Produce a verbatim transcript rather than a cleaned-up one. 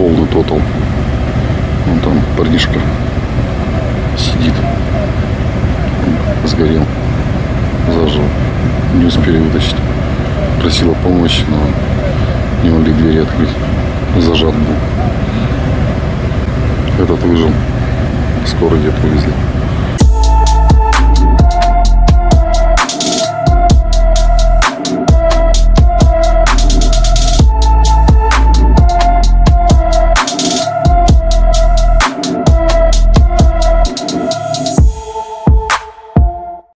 полный тотал. Вон там парнишка сидит. Он сгорел. Зажил. Не успели вытащить. Просила помощи, но не могли двери открыть. Зажат был. Этот выжил. Скоро где-то повезли.